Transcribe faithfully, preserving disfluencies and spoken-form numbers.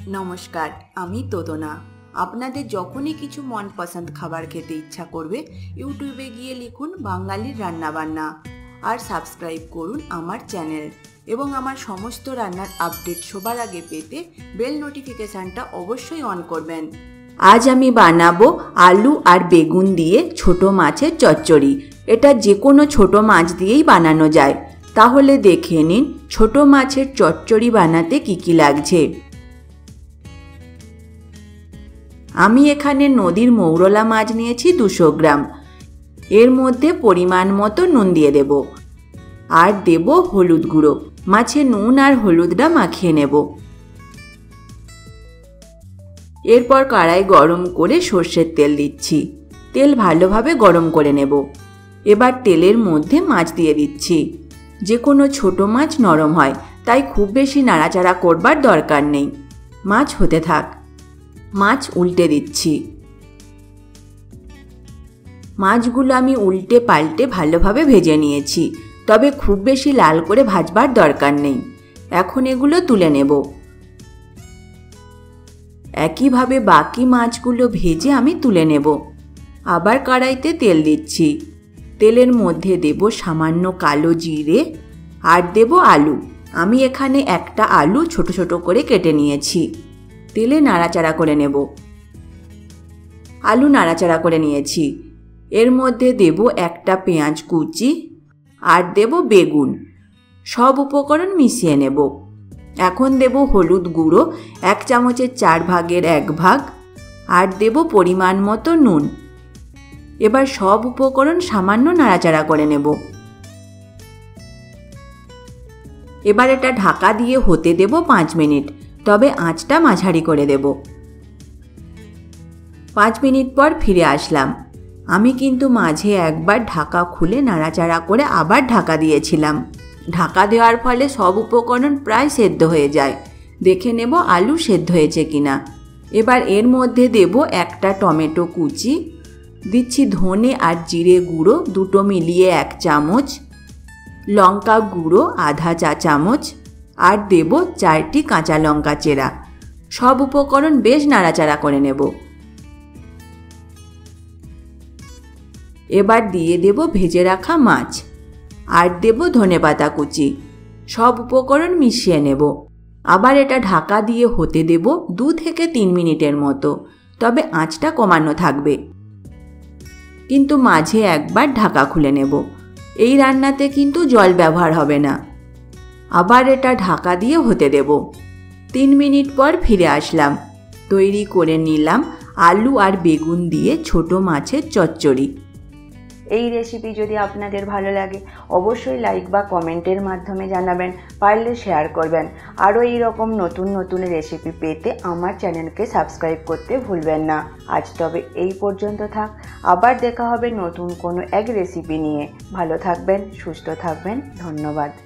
নমস্কার, আমি তোদনা। আপনাদের যখনই কিছু মনপসন্দ খাবার খেতে ইচ্ছা করবে, ইউটিউবে গিয়ে লিখুন বাঙালির রান্নাবান্না আর সাবস্ক্রাইব করুন আমার চ্যানেল। এবং আমার সমস্ত রান্নার আপডেট সবার আগে পেতে বেল নোটিফিকেশানটা অবশ্যই অন করবেন। আজ আমি বানাবো আলু আর বেগুন দিয়ে ছোট মাছের চচ্চড়ি। এটা যে কোনো ছোট মাছ দিয়েই বানানো যায়। তাহলে দেখে নিন ছোট মাছের চচ্চড়ি বানাতে কি কি লাগছে। আমি এখানে নদীর মৌরলা মাছ নিয়েছি দুশো গ্রাম। এর মধ্যে পরিমাণ মতো নুন দিয়ে দেব আর দেব হলুদ গুঁড়ো। মাছে নুন আর হলুদটা মাখিয়ে নেব। এরপর কড়াই গরম করে সর্ষের তেল দিচ্ছি। তেল ভালোভাবে গরম করে নেব। এবার তেলের মধ্যে মাছ দিয়ে দিচ্ছি। যে কোনো ছোট মাছ নরম হয়, তাই খুব বেশি নাড়াচাড়া করবার দরকার নেই। মাছ হতে থাক। মাছ উল্টে দিচ্ছি। মাছগুলো আমি উল্টে পাল্টে ভালোভাবে ভেজে নিয়েছি, তবে খুব বেশি লাল করে ভাজবার দরকার নেই। এখন এগুলো তুলে নেব। একইভাবে বাকি মাছগুলো ভেজে আমি তুলে নেব। আবার কড়াইতে তেল দিচ্ছি। তেলের মধ্যে দেব সামান্য কালো জিরে আর দেব আলু। আমি এখানে একটা আলু ছোট ছোট করে কেটে নিয়েছি। তেলে নাড়াচাড়া করে নেব। আলু নাড়াচাড়া করে নিয়েছি। এর মধ্যে দেব একটা পেঁয়াজ কুচি আর দেব বেগুন। সব উপকরণ মিশিয়ে নেব। এখন দেব হলুদ গুঁড়ো এক চামচের চার ভাগের এক ভাগ আর দেব পরিমাণ মতো নুন। এবার সব উপকরণ সামান্য নাড়াচাড়া করে নেব। এবার এটা ঢাকা দিয়ে হতে দেব পাঁচ মিনিট, তবে আঁচটা মাঝারি করে দেব। পাঁচ মিনিট পর ফিরে আসলাম। আমি কিন্তু মাঝে একবার ঢাকা খুলে নাড়াচাড়া করে আবার ঢাকা দিয়েছিলাম। ঢাকা দেওয়ার ফলে সব উপকরণ প্রায় সেদ্ধ হয়ে যায়। দেখে নেব আলু সেদ্ধ হয়েছে কিনা। এবার এর মধ্যে দেব একটা টমেটো কুচি, দিচ্ছি ধনে আর জিরে গুঁড়ো দুটো মিলিয়ে এক চামচ, লঙ্কা গুঁড়ো আধা চা চামচ আর দেব চারটি কাঁচা লঙ্কা চেরা। সব উপকরণ বেশ নাড়াচাড়া করে নেব। এবার দিয়ে দেব ভেজে রাখা মাছ আর দেব ধনেপাতা কুচি। সব উপকরণ মিশিয়ে নেব। আবার এটা ঢাকা দিয়ে হতে দেব দু থেকে তিন মিনিটের মতো, তবে আঁচটা কমানো থাকবে। কিন্তু মাঝে একবার ঢাকা খুলে নেব। এই রান্নাতে কিন্তু জল ব্যবহার হবে না। আবার এটা ঢাকা দিয়ে হতে দেব। তিন মিনিট পর ফিরে আসলাম। তৈরি করে নিলাম আলু আর বেগুন দিয়ে ছোট মাছের চচ্চড়ি। এই রেসিপি যদি আপনাদের ভালো লাগে অবশ্যই লাইক বা কমেন্টের মাধ্যমে জানাবেন, পারলে শেয়ার করবেন। আরও এই রকম নতুন নতুন রেসিপি পেতে আমার চ্যানেলকে সাবস্ক্রাইব করতে ভুলবেন না। আজ তবে এই পর্যন্ত থাক। আবার দেখা হবে নতুন কোনো এক রেসিপি নিয়ে। ভালো থাকবেন, সুস্থ থাকবেন। ধন্যবাদ।